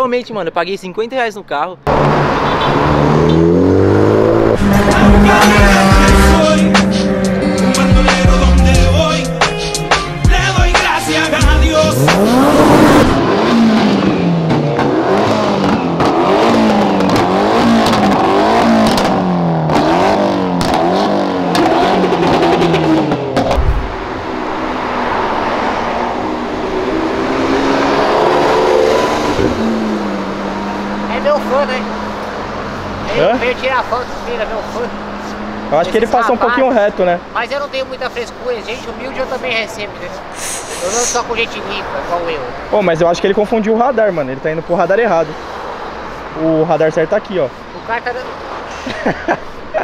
Literalmente, mano, eu paguei 50 reais no carro. É meu fã, né? Ele veio tirar foto, vira meu fã. Eu acho que ele passou um pouquinho reto, né? Mas eu não tenho muita frescura, gente humilde eu também recebo, entendeu? Eu não sou com gente rica, igual eu. Pô, mas eu acho que ele confundiu o radar, mano. Ele tá indo pro radar errado. O radar certo tá aqui, ó. O cara tá dando...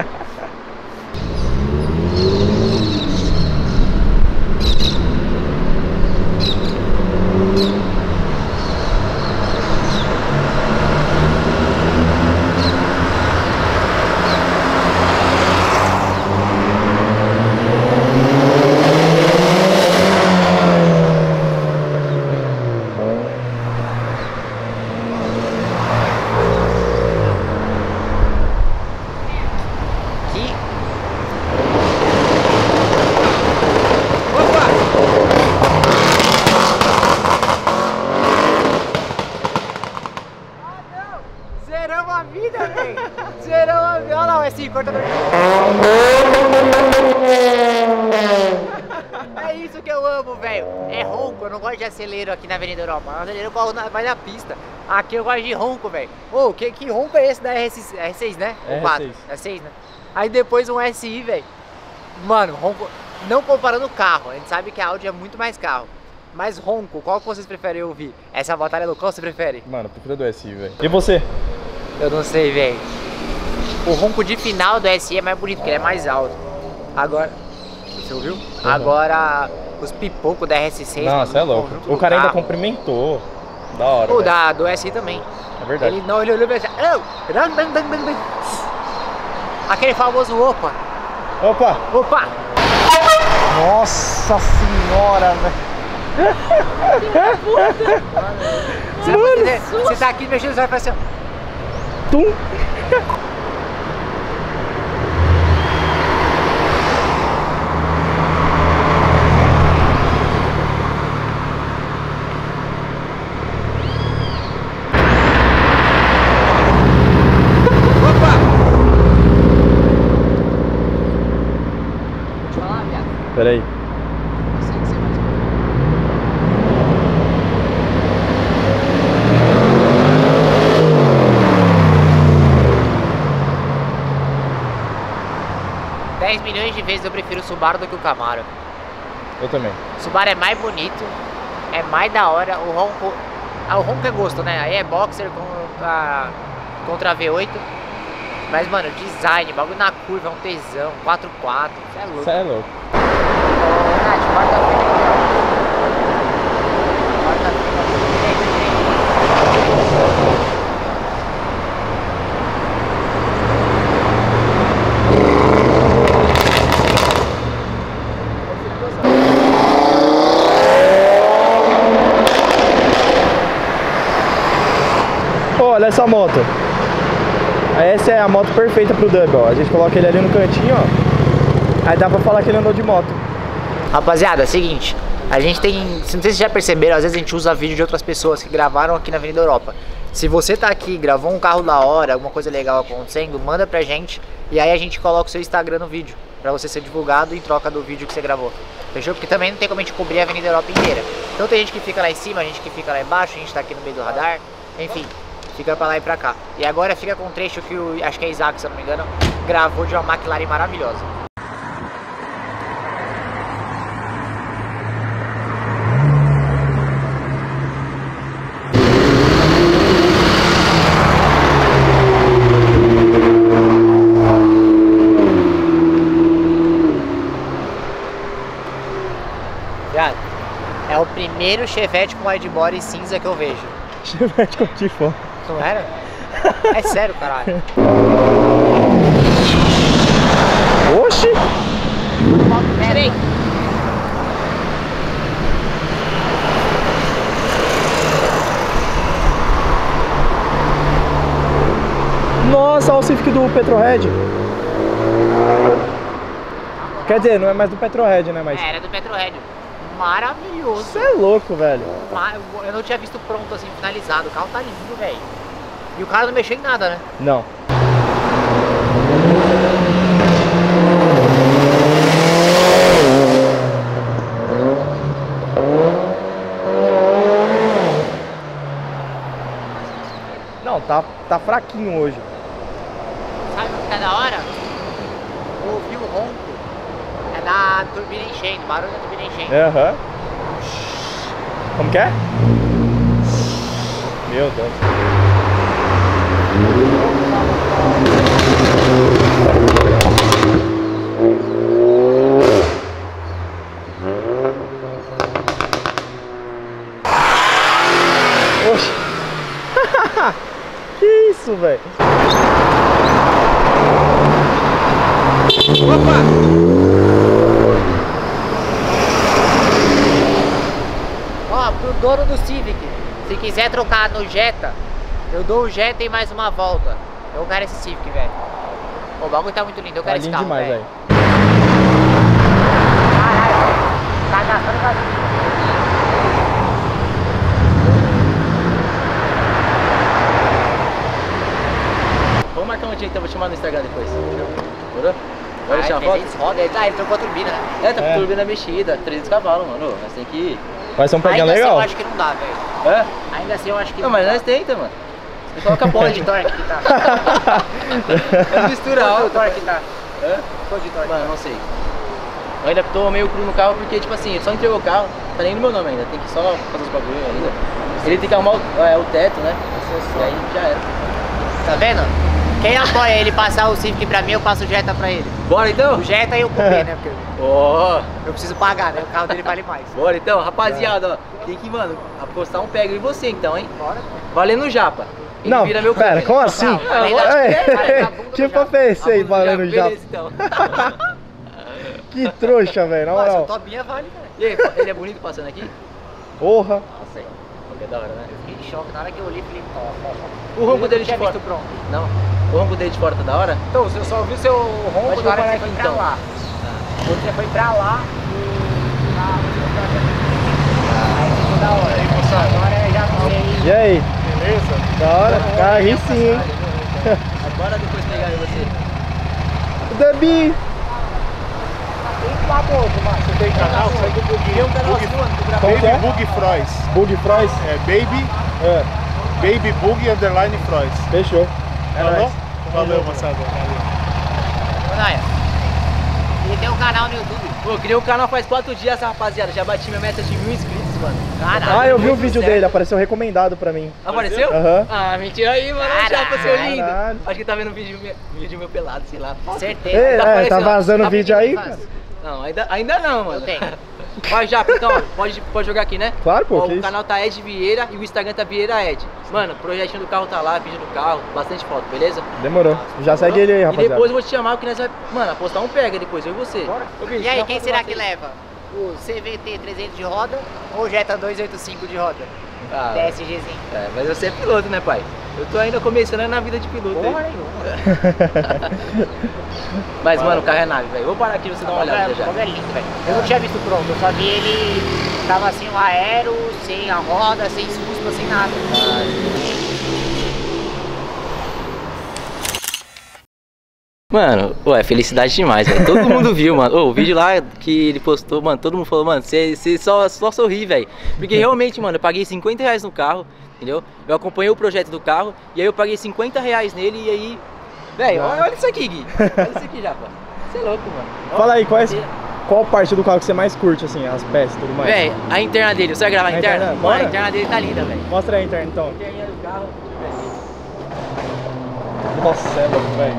Zeramos a vida, velho! Zeramos a vida! Olha lá, esse cortador de... É isso que eu amo, velho! É ronco, eu não gosto de acelero aqui na Avenida Europa. Na acelero eu vai na pista. Aqui eu gosto de ronco, velho. Ô, que ronco é esse da R6, né? É O 4, R6, né? Aí depois um SI, velho. Mano, ronco... Não comparando o carro, a gente sabe que a Audi é muito mais carro. Mas ronco, qual que vocês preferem ouvir? Essa batalha do qual você prefere? Mano, eu prefiro do SI, velho. E você? Eu não sei, velho. O ronco de final do SI é mais bonito, porque ele é mais alto. Agora... Você ouviu? Uhum. Agora, os pipocos da RS6... Nossa, é louco. O cara ainda cumprimentou. Da hora, o do SI também. É verdade. Ele olhou e pensou... Aquele famoso opa. Opa! Opa! Nossa senhora, velho. Você tá aqui mexendo, você vai fazer assim, ó. Tum! Vou te falar, viado. Pera aí. Eu sei que você vai escolher. $10 milhões de vezes eu prefiro o Subaru do que o Camaro. Eu também. O Subaru é mais bonito, é mais da hora, o ronco é gosto, né? Aí é boxer contra a V8. Mas, mano, design, bagulho na curva, é um tesão, 4x4, você é louco. Você é louco. Ô, Nath, quarta-feira. Olha essa moto. Essa é a moto perfeita pro Dub, ó. A gente coloca ele ali no cantinho, ó. Aí dá pra falar que ele andou de moto. Rapaziada, é o seguinte. A gente tem... Não sei se vocês já perceberam, às vezes a gente usa vídeo de outras pessoas que gravaram aqui na Avenida Europa. Se você tá aqui, gravou um carro da hora, alguma coisa legal acontecendo, manda pra gente. E aí a gente coloca o seu Instagram no vídeo, pra você ser divulgado em troca do vídeo que você gravou. Fechou? Porque também não tem como a gente cobrir a Avenida Europa inteira. Então tem gente que fica lá em cima, a gente que fica lá embaixo, a gente tá aqui no meio do radar. Enfim, fica pra lá e pra cá. E agora fica com um trecho que acho que é Isaac, se eu não me engano, gravou de uma McLaren maravilhosa. É o primeiro Chevette com widebody cinza que eu vejo. Chevette com tifão. Não era? É sério, caralho. Oxi! Peraí. igual o Civic do Petrohead. Quer dizer, não é mais do Petrohead, né? Mas... Era do Petrohead. Maravilhoso. Você é louco, velho. Eu não tinha visto pronto assim, finalizado. O carro tá lindo, velho. E o cara não mexeu em nada, né? Não. Não, tá fraquinho hoje. Sabe o que tá da hora? Ouvir o ronco. É da turbina enchendo, barulho da turbina enchendo. Aham. Como que é? Meu Deus. Oxi. Que isso, velho? Opa! Ó, pro dono do Civic, se quiser trocar no Jetta, eu dou o Jetta e mais uma volta. Eu quero esse Civic, velho. O bagulho tá muito lindo, eu quero Tá esse lindo carro, demais, velho. velho. Caralho, tá gastando gasolina. Vamos marcar um dia então, vou te chamar no Instagram depois. Demorou? Vai deixar a foto? 300 roda, ele trocou a turbina, né? Tá com turbina mexida, 300 cavalos, mano. Nós tem que ir. Vai ser um peguinho Ainda assim legal. eu acho que não dá, velho. É? Ainda assim eu acho que Não, mas nós tenta, mano. Você coloca a Quanto ponte de torque que tá? É mistura Quanto de alta. torque que tá? Hã? Quanto de torque? Mano, não sei. Eu ainda tô meio cru no carro porque, tipo assim, ele só entregou o carro, tá nem no meu nome ainda, tem que só fazer os bagulho ainda. Ele tem que arrumar o teto, né? E aí já era. Tá vendo? Quem apoia ele passar o Civic pra mim, eu passo o Jetta pra ele. Bora então? O Jetta e o Coupé, né? Porque Ó, eu preciso pagar, né? O carro dele vale mais. bora então, rapaziada, ó. Tem que, mano, apostar um pega em você então, hein? Bora. Valendo japa. Ele Não, vira meu pera, Coupé. como assim? Não, Ei, que papo é esse aí, Vamos no valendo já? Beleza, então. Que trouxa, velho, na Nossa, o moral. Tobinha vale, velho. E aí, ele é bonito passando aqui? Porra. Nossa, aí. É da hora, né? Eu fiquei em choque na hora que eu olhei e falei, O ronco dele de tinha fora. visto pronto. Não. O ronco dele de fora tá da hora? Então, eu só ouvi o seu ronco Pode na hora que parar você foi aqui, pra então. lá. Quando você foi pra lá aí ficou da hora. Aí, moçada, agora eu já não sei. E aí? Beleza? Da hora? Cara, ri sim, hein? Agora depois pegar em você. Debi. Você tem canal? Sai do Bug. Tem um canal assim, mano, que grava. Como que é? Baby Bug Frois. Bug Frois? É Baby, É, Baby Bug underline Frois. fechou. Falou? Valeu, Valeu. moçada. Valeu. Ô, Naya, ele tem um canal no YouTube. Pô, criei um canal faz 4 dias, rapaziada. Já bati minha meta de 1000 inscritos, mano. Caralho. Ah, eu vi o muito vídeo certo. dele, apareceu recomendado pra mim. Apareceu? Aham. Ah, mentira aí, mano. Já pra seu lindo. Caralho. Acho que tá vendo um vídeo meu pelado, sei lá. Certeza. É, Tá tá aparecendo, ó. vazando Tá vídeo aí, pedindo cara. fácil. Não, ainda não, mano. Eu tenho. Vai já, então, ó, pode jogar aqui, né? Claro, pô, Ó, que o isso. canal tá Ed Vieira e o Instagram tá Vieira Ed. Mano, projetinho do carro tá lá, vídeo do carro, bastante foto, beleza? Demorou. Já segue ele aí, E rapaziada. depois eu vou te chamar, porque nós vai, mano, apostar um pega depois, eu e você. Ô, bicho, E aí, tira quem uma foto será pra que vocês. leva? O CVT 300 de roda ou o Jetta 285 de roda? Ah, DSGzinho. é, mas você é piloto, né, pai? Eu tô ainda começando na vida de piloto Porra aí. nenhuma. Mas, mano, o carro é nave, velho. Vou parar aqui pra você dar uma olhada O já. bagulho é lindo, velho. Eu não tinha visto pronto, eu só vi ele tava assim, um aero, sem a roda, sem suspa, sem nada. Mano, ué, felicidade demais, velho. Todo mundo viu, mano. Ô, o vídeo lá que ele postou, mano, todo mundo falou, mano, você só sorri, velho. Porque realmente, mano, eu paguei 50 reais no carro, entendeu? Eu acompanhei o projeto do carro e aí eu paguei 50 reais nele e aí... Velho, olha isso aqui, Gui. Olha isso aqui já, pô. Você é louco, mano. Fala aí, qual parte do carro que você mais curte, assim, as peças e tudo mais? Velho, a interna dele, você vai gravar a A interna? interna, Mano, bora. a interna dele tá linda, velho. Mostra aí a interna, então. A interna do carro, Nossa, é louco, velho.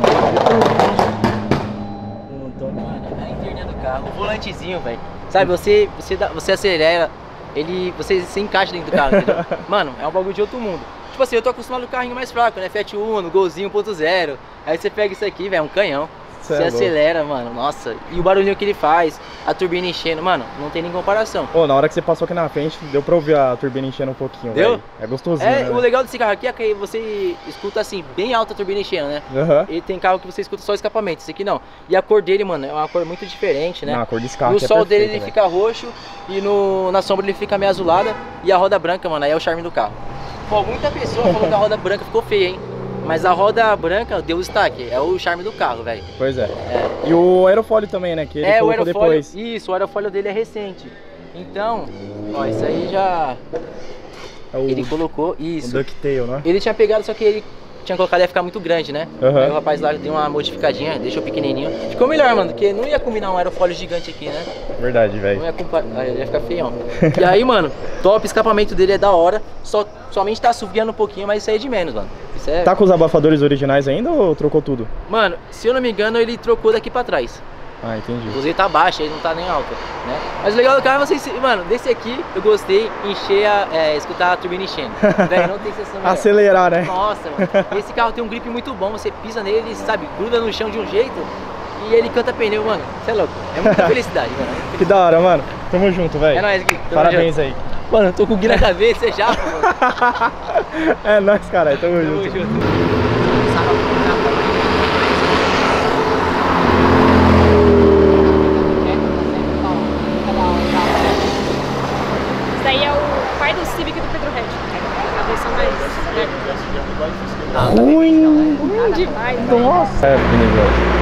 mano, a interna do carro, o volantezinho, velho. Sabe, você acelera, você encaixa dentro do carro, entendeu? Mano, é um bagulho de outro mundo. Tipo assim, eu tô acostumado com o carrinho mais fraco, né? Fiat Uno, Golzinho 1.0. Aí você pega isso aqui, velho, é um canhão. Cê Você é louco. acelera, mano, nossa. E o barulhinho que ele faz, a turbina enchendo, mano, não tem nem comparação. Pô, na hora que você passou aqui na frente, deu pra ouvir a turbina enchendo um pouquinho, Deu? velho. É gostosinho, É, né? o legal desse carro aqui é que você escuta assim, bem alta a turbina enchendo, né? Aham. E tem carro que você escuta só escapamento, esse aqui não. E a cor dele, mano, é uma cor muito diferente, né? Não, a cor desse carro No aqui é sol dele perfeita, ele velho. fica roxo e na sombra ele fica meio azulada. E a roda branca, mano, aí é o charme do carro. Pô, muita pessoa falou que a roda branca ficou feia, hein? Mas a roda branca deu destaque, é o charme do carro, velho. Pois é. É. E o aerofólio também, né? Que ele É, o colocou aerofólio, depois. isso, o aerofólio dele é recente. Então, ó, isso aí já... É o, Ele colocou, o isso. Ducktail, né? Ele tinha pegado, só que ele tinha colocado ia ficar muito grande, né? Aham. Aí o rapaz lá deu uma modificadinha, deixou pequenininho. Ficou melhor, mano, porque não ia combinar um aerofólio gigante aqui, né? Verdade, Não velho. ia, aí ia ficar feião. E aí, mano, top, escapamento dele é da hora. Somente tá assoviando um pouquinho, mas isso aí é de menos, mano. Isso é... Tá com os abafadores originais ainda ou trocou tudo? Mano, se eu não me engano, ele trocou daqui pra trás. Ah, entendi. Inclusive tá baixo, ele não tá nem alto, né? Mas o legal do carro é vocês... Mano, desse aqui eu gostei, escutar a turbina enchendo. Velho, não tem sensação melhor. Acelerar, né? Nossa, mano. Esse carro tem um grip muito bom, você pisa nele, ele, sabe, gruda no chão de um jeito e ele canta pneu, mano. Você é louco. É muita felicidade, mano. Que da hora, mano. Tamo junto, velho. É nóis, Gui. Tamo Parabéns junto. aí. Mano, eu tô com o Gui na cabeça já, mano. É nóis, caralho. Tamo Tamo junto. junto. Esse daí é o pai do Civic do Pedro Red. A versão mais... Ruim. demais. Nossa. É, perigoso.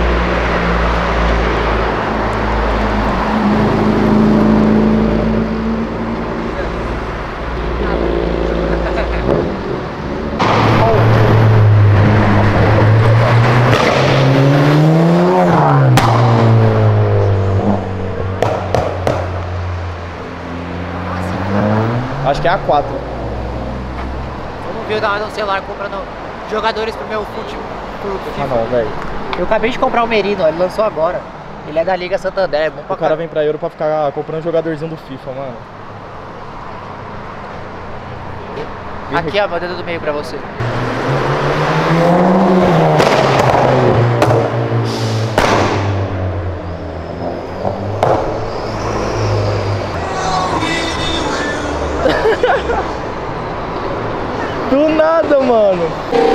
Acho que é a 4. Vamos ver eu tava no celular comprando jogadores pro meu futebol. Ah não, velho. Eu acabei de comprar o Merino, ele lançou agora. Ele é da Liga Santander, é bom pra O cara vem pra Euro pra ficar comprando jogadorzinho do FIFA, mano. Aqui, ó, meu dedo do meio pra você. Do nada, mano.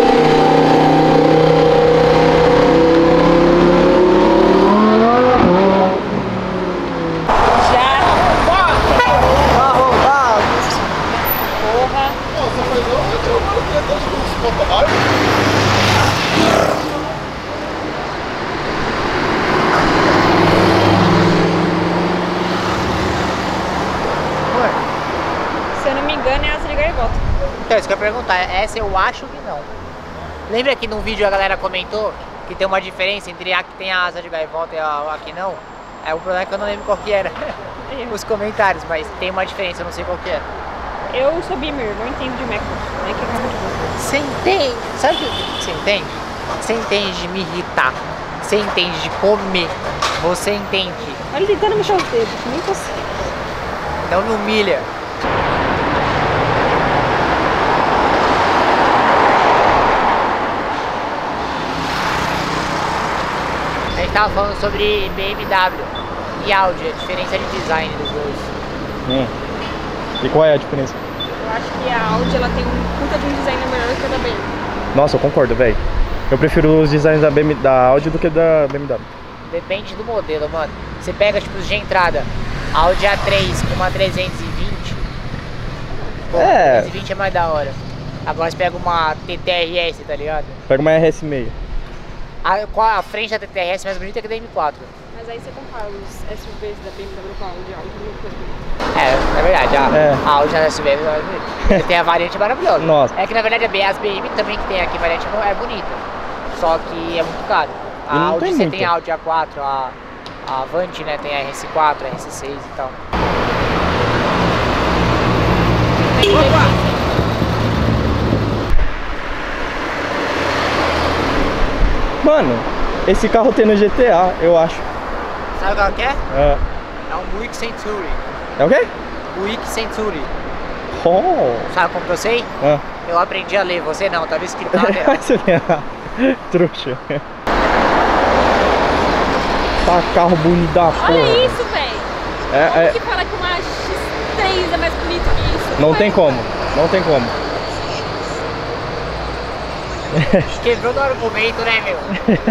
Já. Porra. Se eu não me engano, é asa de gaivota. Então, isso que eu ia perguntar, essa eu acho que não. Lembra que num vídeo a galera comentou que tem uma diferença entre a que tem a asa de gaivota e a que não? É o problema que eu não lembro qual que era. Os comentários, mas tem uma diferença, eu não sei qual que é. Eu sou Beamer, não entendo de Mac. Mac é carro de boa. Você entende? Sabe o que você entende? Você entende de me irritar. Você entende de comer. Você entende. Olha ele tentando mexer os dedos, nem consigo. Não me humilha. A gente tava falando sobre BMW e Audi, a diferença de design dos dois. E qual é a diferença? Eu acho que a Audi ela tem um puta de um design melhor que a da BMW. Nossa, eu concordo, velho. Eu prefiro os designs da Audi do que da BMW. Depende do modelo, mano. Você pega, tipo, de entrada, Audi A3 com uma 320. Pô, É. 320 é mais da hora. Agora você pega uma TTRS, tá ligado? Pega uma RS6. A frente da TTRS é mais bonita que a da M4. Mas aí você compara os SUVs da BMW com a Audi, a Audi é muito coisa bonita. É verdade, É. a Audi na SUV é mais bonita. Tem a variante maravilhosa. Nossa. É que na verdade as BM também que tem aqui, a variante é bonita. Só que é muito caro. E não A Audi tem você muita. tem a Audi A4, a Avante, né? Tem a RS4, a RS6 e tal. Mano, esse carro tem no GTA, eu acho. Sabe qual que é? É, É um Buick Century. é o quê? Buick Century. Oh. Sabe como que eu sei? Ah. Eu aprendi a ler, você não, tava escrito na tela. Você vê, trouxa. Tá carro bonito da porra. Olha isso, velho. É, Que fala que uma X3 é mais bonito que isso? não tem como, não tem como. Quebrou no argumento, né, meu?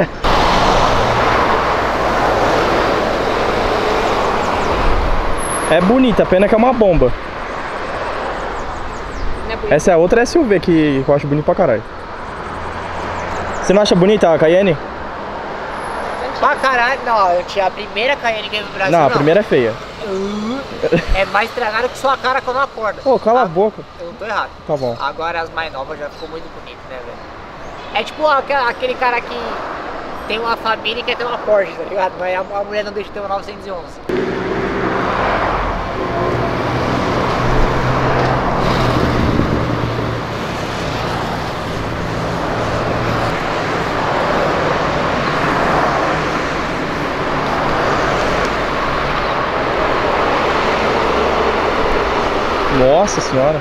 É bonita, pena que é uma bomba. Não é bonito. Essa é a outra SUV que eu acho bonita pra caralho. Você não acha bonita a Cayenne? Pra caralho, não. Eu tinha a primeira Cayenne que veio no Brasil. Não, a primeira é feia. É mais estragada que sua cara quando acorda. Pô, cala a Tá? boca. Eu não tô errado. Tá bom. Agora as mais novas já ficou muito bonito, né, velho? É tipo aquele cara que tem uma família e quer ter uma Porsche, tá ligado? Mas a mulher não deixa de ter uma 911. Nossa senhora.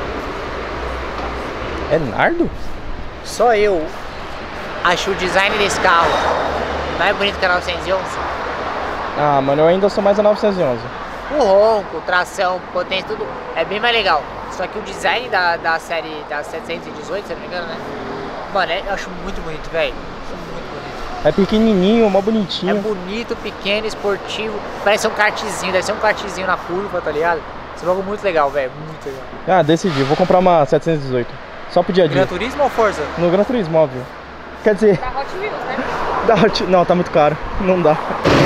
É nardo? Só eu acho o design desse carro mais bonito que a 911. Ah, mano, eu ainda sou mais a 911. O ronco, tração, potência, tudo é bem mais legal. Só que o design da série da 718, se eu não me engano, né? Mano, eu acho muito bonito, velho. Acho muito bonito. É pequenininho, mó É bonitinho. bonito, pequeno, esportivo. Parece um kartzinho, deve ser um kartzinho na curva, tá ligado? Esse jogo é muito legal, velho. Muito legal. Ah, decidi, vou comprar uma 718. Só pro dia a dia. Gran Turismo ou Forza? No Gran Turismo, óbvio. Quer dizer, Da Hot Wheels, né? não, tá muito caro. Não dá.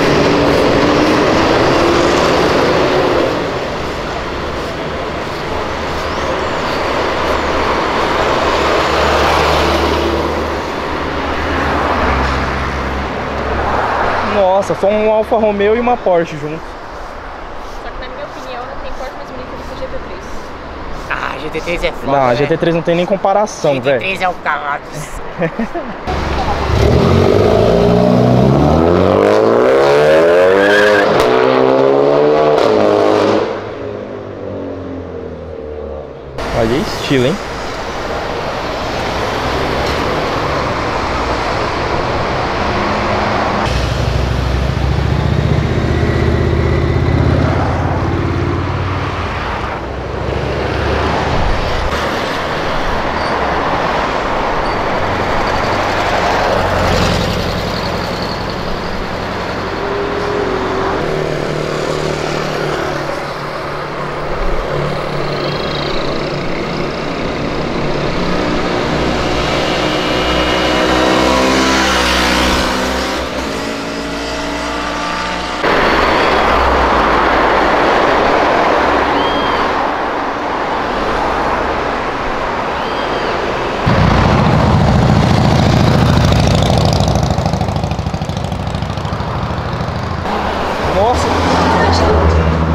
Nossa, só um Alfa Romeo e uma Porsche juntos. Só que na minha opinião não tem Porsche mais bonita do que o GT3. Ah, GT3 é foda. Não, a né? GT3 não tem nem comparação, velho. GT3 é um carro. Olha, é estilo, hein? Nossa!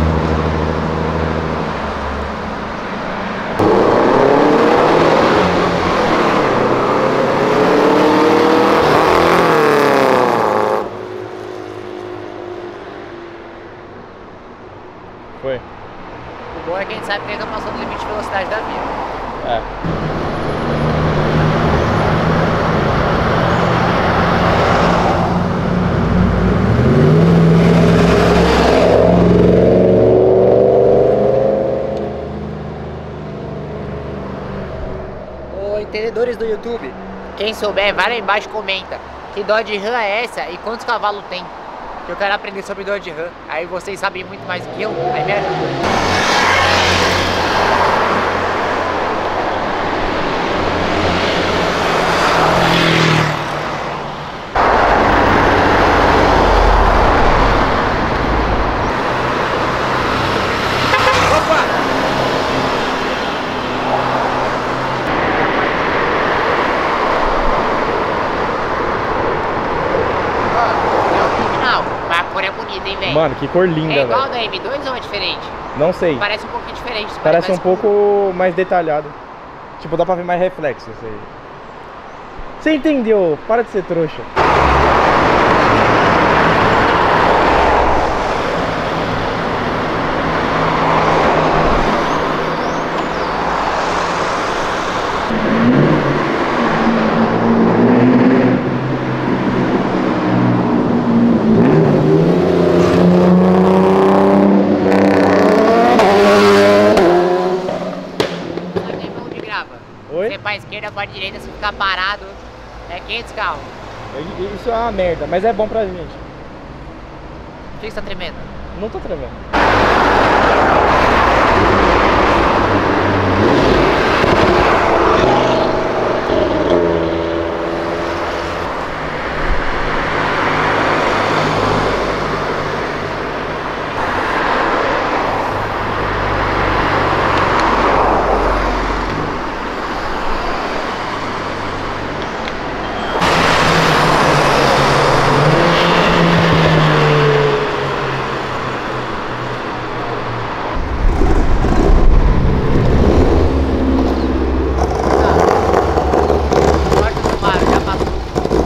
Foi. O bom é que a gente sabe que ainda passou do limite de velocidade da via. É. Ô, entendedores do YouTube, quem souber, vai lá embaixo e comenta. Que Dodge Ram é essa e quantos cavalos tem? Que eu quero aprender sobre Dodge Ram. Aí vocês sabem muito mais do que eu, aí me ajuda. Mas a cor é bonita, hein, velho? Mano, que cor linda, É igual velho. da M2 ou é diferente? Não sei. Parece um pouquinho diferente. Parece um mais pouco mais detalhado. Tipo, dá pra ver mais reflexo isso aí. Você entendeu? Para de ser trouxa. Oi? Você pra esquerda, pra direita, se ficar parado, é 500 carros. Isso é uma merda, mas é bom pra gente. Por que você tá tremendo? Não tô tremendo. Corta o Subaru, já passou.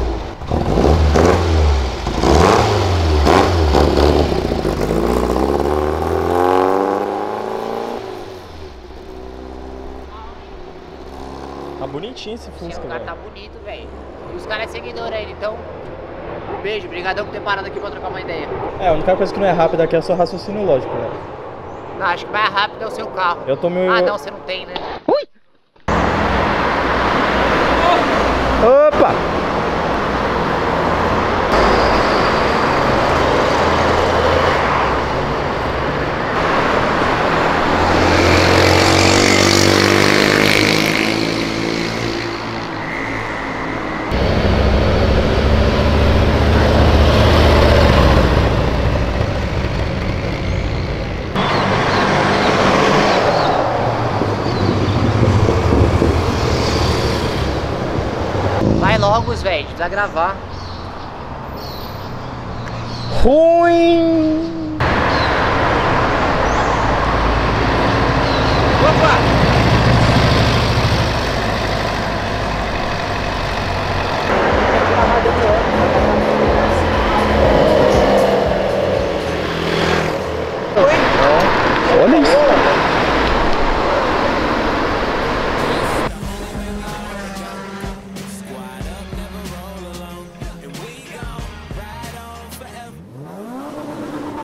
Tá bonitinho esse Fusca, O cara velho. tá bonito, velho. E os caras é seguidor aí, então. Um beijo, brigadão por ter parado aqui pra trocar uma ideia. É, a única coisa que não é rápida aqui é o seu raciocínio lógico, né? Não, acho que mais rápido é o seu carro. Eu tô meio... Ah, não, você não tem, né? Opa! Vai logo, velho, precisa gravar. Ruim! Olha